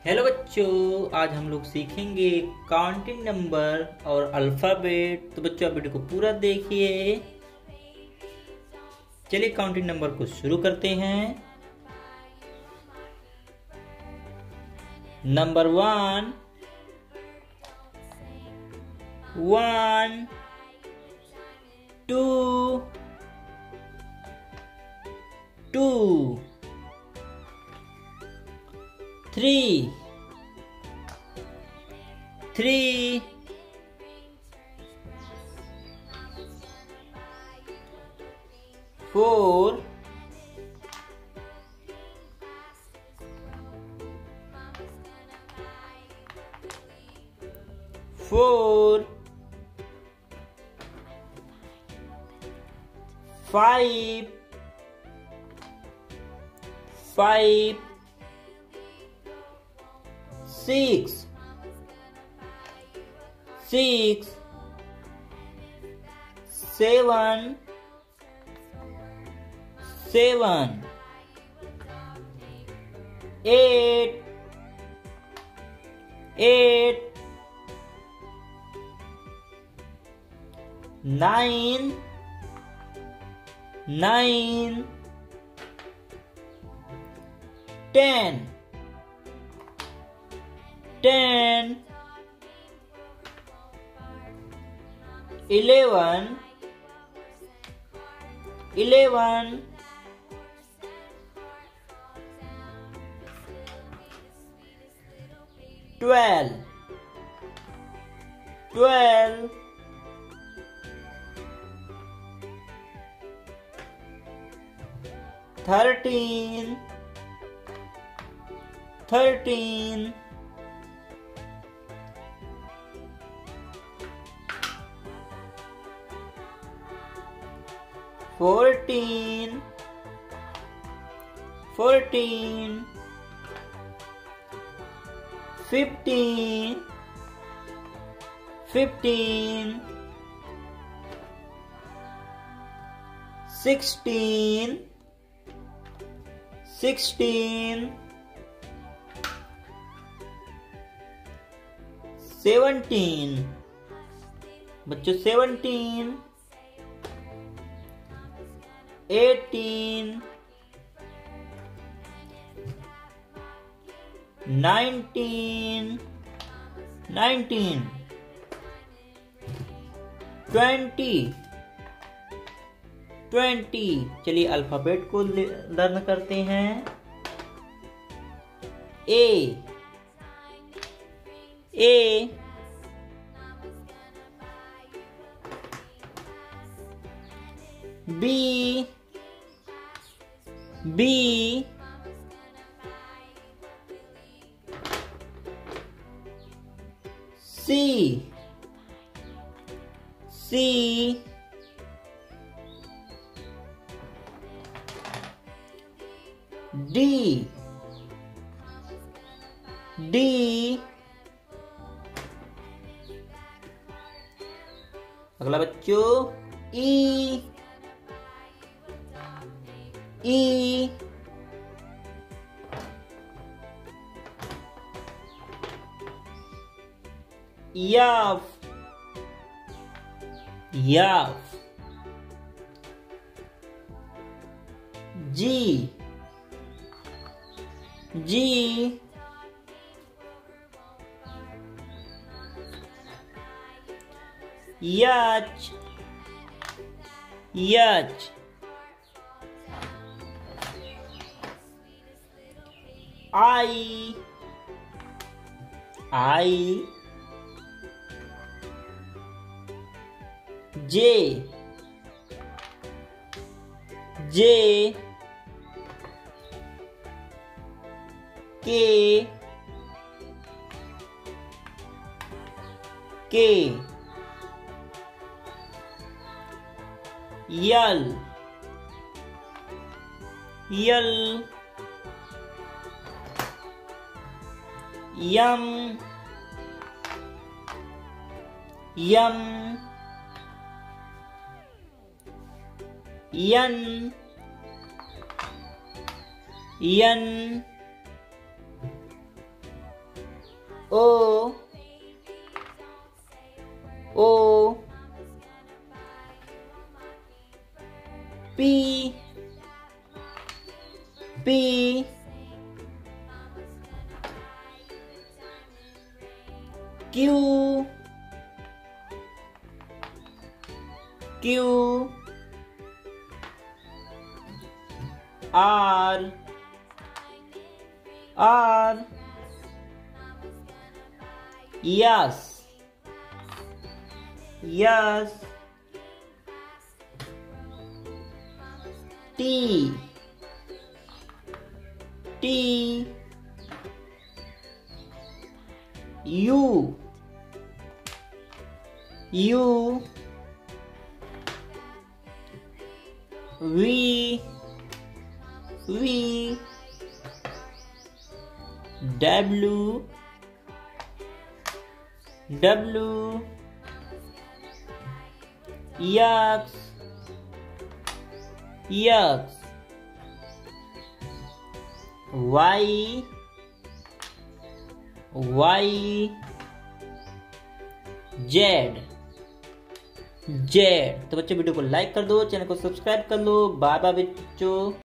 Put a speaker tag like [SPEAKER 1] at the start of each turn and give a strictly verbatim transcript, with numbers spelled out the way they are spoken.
[SPEAKER 1] Hello बच्चों, आज हम लोग सीखेंगे काउंटिंग नंबर और अल्फ़ाबेट। तो बच्चों आप वीडियो को पूरा देखिए। चलिए काउंटिंग नंबर को शुरू करते हैं। Number one, one, two, two, three, three, four, four, five, five, six, six, seven, seven, eight, eight, nine, nine, ten, ten, eleven, eleven, twelve, twelve, thirteen, thirteen, fourteen, fourteen, fifteen, fifteen, sixteen, sixteen, seventeen, बच्चों seventeen, eighteen, nineteen, nineteen, twenty, twenty। चलिए alphabet को learn करते हैं। A, A, B, B, C, C, D, D, अगला बच्चों ई, ई, याफ, याफ, जी, जी, यच, यच, आई, आई, जे, जे, के, के, यल, यल, यम, यम, यन, यन, O O P P Q Q R R Yes Yes T T U U V V W W X X Y Y Z Z। तो बच्चों video को like कर दो, channel को सब्सक्राइब कर लो। बाय बाय बच्चों।